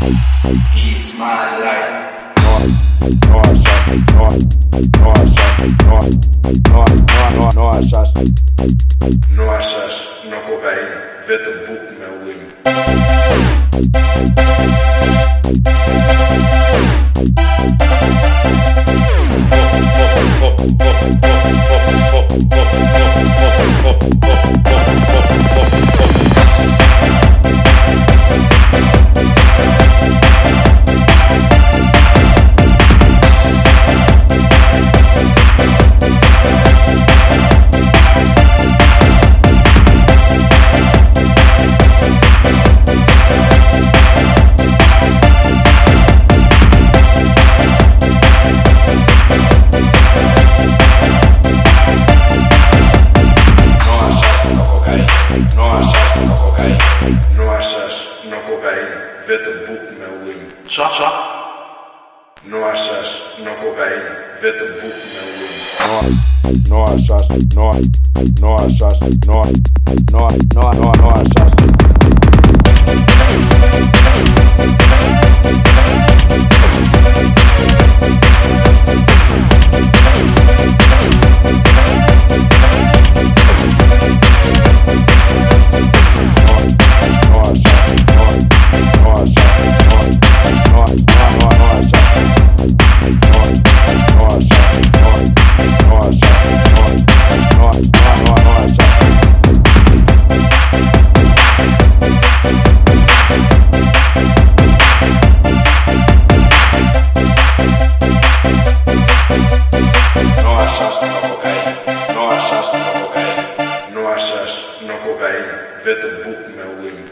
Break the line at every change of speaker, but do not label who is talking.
It's my life. Não achas, não cocaína, vê-te um pouco, meu lindo. Vê-te um pouco, meu lindo. Não achas, não cocaína, vê-te um pouco, meu lindo.
Não achas, não achas, não achas.
Não achas, não cocaína, vê-te um pouco, meu lindo.